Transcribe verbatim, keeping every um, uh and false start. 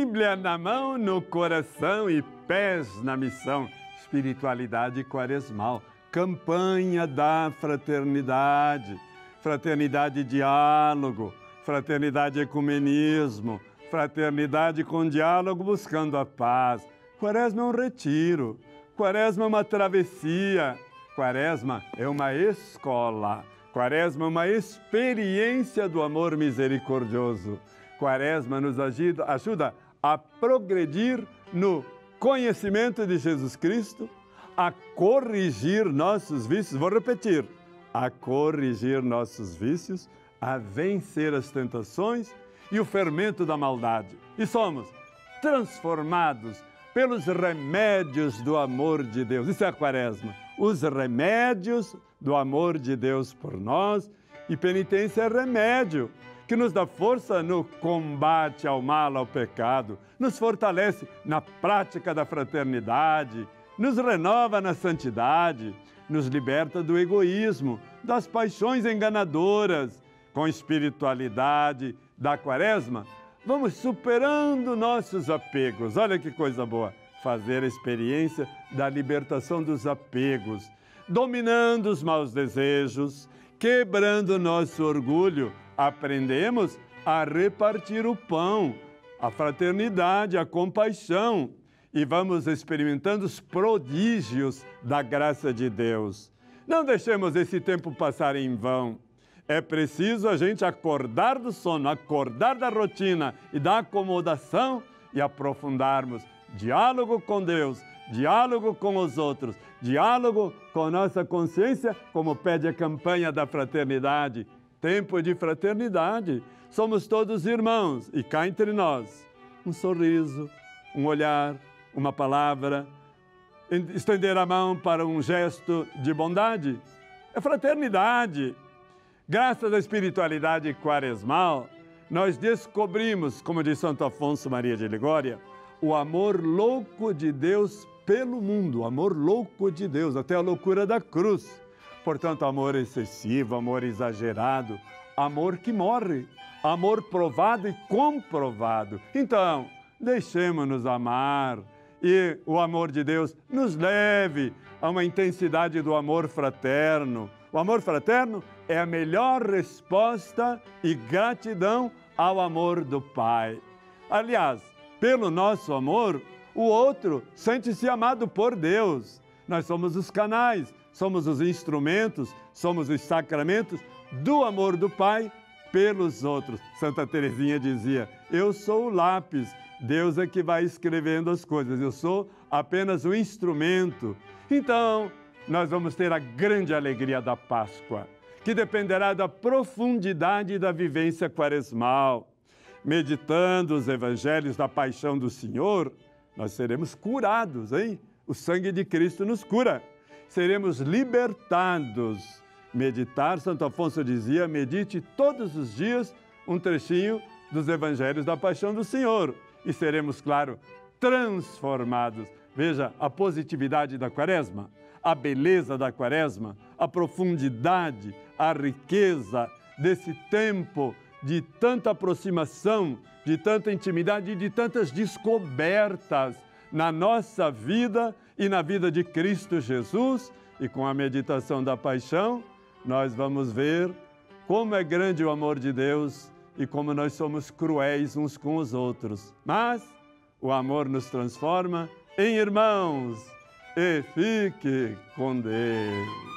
Bíblia na mão, no coração e pés na missão. Espiritualidade quaresmal, campanha da fraternidade. Fraternidade e diálogo, fraternidade e ecumenismo, fraternidade com diálogo buscando a paz. Quaresma é um retiro, Quaresma é uma travessia, Quaresma é uma escola, Quaresma é uma experiência do amor misericordioso. Quaresma nos ajuda, ajuda a progredir no conhecimento de Jesus Cristo, a corrigir nossos vícios, vou repetir, a corrigir nossos vícios, a vencer as tentações e o fermento da maldade. E somos transformados pelos remédios do amor de Deus. Isso é a Quaresma. Os remédios do amor de Deus por nós. E penitência é remédio, que nos dá força no combate ao mal, ao pecado, nos fortalece na prática da fraternidade, nos renova na santidade, nos liberta do egoísmo, das paixões enganadoras. Com espiritualidade da Quaresma, vamos superando nossos apegos. Olha que coisa boa, fazer a experiência da libertação dos apegos, dominando os maus desejos, quebrando nosso orgulho, aprendemos a repartir o pão, a fraternidade, a compaixão, e vamos experimentando os prodígios da graça de Deus. Não deixemos esse tempo passar em vão. É preciso a gente acordar do sono, acordar da rotina e da acomodação e aprofundarmos diálogo com Deus, diálogo com os outros, diálogo com nossa consciência, como pede a campanha da fraternidade. Tempo de fraternidade. Somos todos irmãos e cá entre nós, um sorriso, um olhar, uma palavra, estender a mão para um gesto de bondade. É fraternidade. Graças à espiritualidade quaresmal, nós descobrimos, como diz Santo Afonso Maria de Ligória, o amor louco de Deus pelo mundo, o amor louco de Deus, até a loucura da cruz. Portanto, amor excessivo, amor exagerado, amor que morre, amor provado e comprovado. Então, deixemos-nos amar e o amor de Deus nos leve a uma intensidade do amor fraterno. O amor fraterno é a melhor resposta e gratidão ao amor do Pai. Aliás, pelo nosso amor, o outro sente-se amado por Deus. Nós somos os canais, somos os instrumentos, somos os sacramentos do amor do Pai pelos outros. Santa Teresinha dizia, eu sou o lápis, Deus é que vai escrevendo as coisas, eu sou apenas o instrumento. Então, nós vamos ter a grande alegria da Páscoa, que dependerá da profundidade da vivência quaresmal. Meditando os evangelhos da paixão do Senhor, nós seremos curados, hein? O sangue de Cristo nos cura. Seremos libertados. Meditar, Santo Afonso dizia, medite todos os dias um trechinho dos evangelhos da paixão do Senhor. E seremos, claro, transformados. Veja a positividade da Quaresma, a beleza da Quaresma, a profundidade, a riqueza desse tempo de tanta aproximação, de tanta intimidade e de tantas descobertas na nossa vida e na vida de Cristo Jesus. E com a meditação da paixão, nós vamos ver como é grande o amor de Deus e como nós somos cruéis uns com os outros. Mas o amor nos transforma em irmãos. E fique com Deus.